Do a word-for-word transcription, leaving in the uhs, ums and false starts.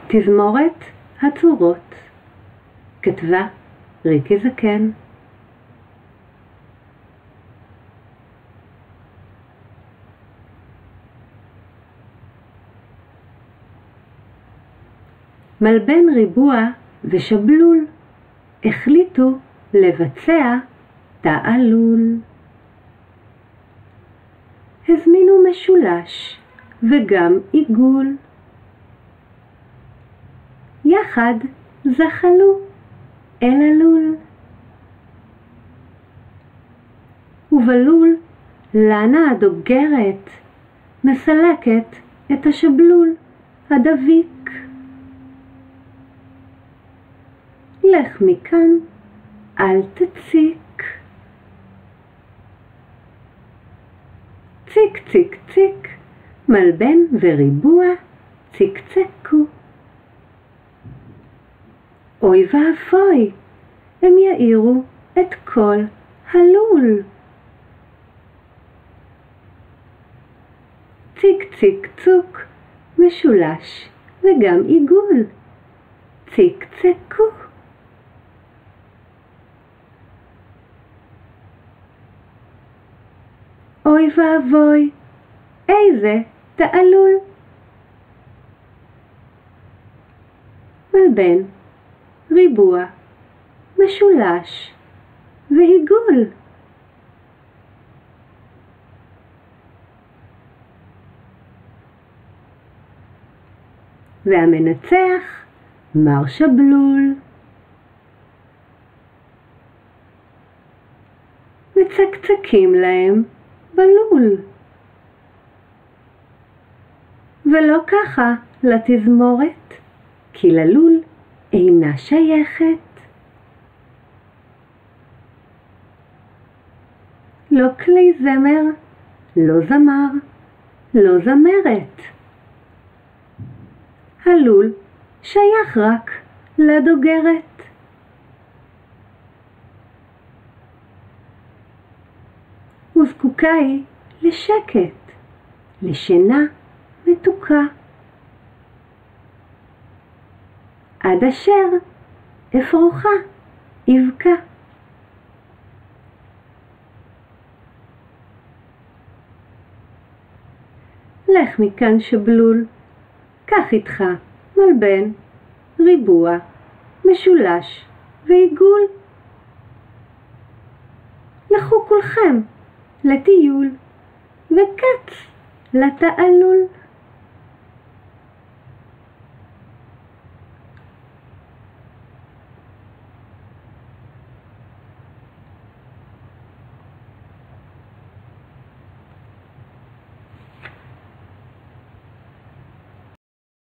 תזמורת הצורות. כתבה ריקי זקן. מלבן ריבוע ושבלול החליטו לבצע תעלול. הזמינו משולש וגם עיגול. יחד זחלו אל הלול. ובלול לנה הדוגרת מסלקת את השבלול הדביק. לך מכאן, אל תציק. ציק ציק ציק, מלבן וריבוע ציקצקו. אוי ואבוי, הם יאירו את כל הלול. ציק ציק צוק, משולש וגם עיגול. ציקצקו. אוי ואבוי, איזה תעלול. מלבן, ריבוע, משולש ועיגול. והמנצח מר שבלול. מצקצקים להם בלול. ולא ככה לתזמורת, כי ללול אינה שייכת. לא כלי זמר, לא זמר, לא זמרת. הלול שייך רק לדוגרת. וזקוקה היא לשקט, לשינה מתוקה. עד אשר אפרוחה יבכה. לך מכאן שבלול, קח איתך מלבן, ריבוע, משולש ועיגול. לכו כולכם לטיול וקץ לתעלול.